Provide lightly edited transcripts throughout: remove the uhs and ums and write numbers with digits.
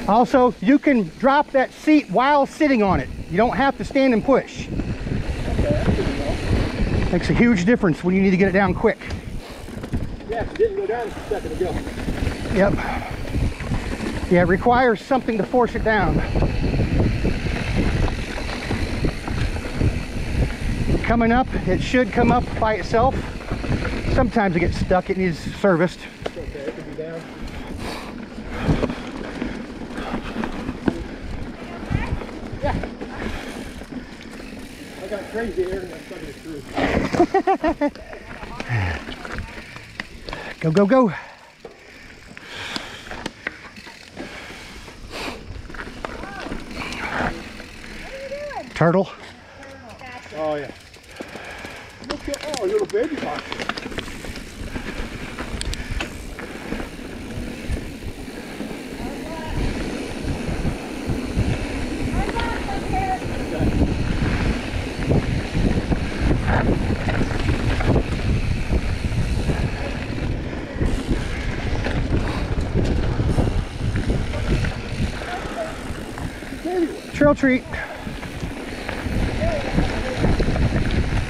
Also, you can drop that seat while sitting on it. You don't have to stand and push. Makes a huge difference when you need to get it down quick. Yeah, it didn't go down a second ago. Yep. Yeah, it requires something to force it down. Coming up, it should come up by itself. Sometimes it gets stuck, it needs serviced. It's okay, it can be down. Yeah. I got crazy air and I'm stuck it through. Go, go, go. Turtle. Oh yeah. Look at, oh, a little baby box. Trail treat.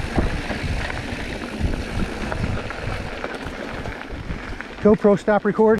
GoPro stop record.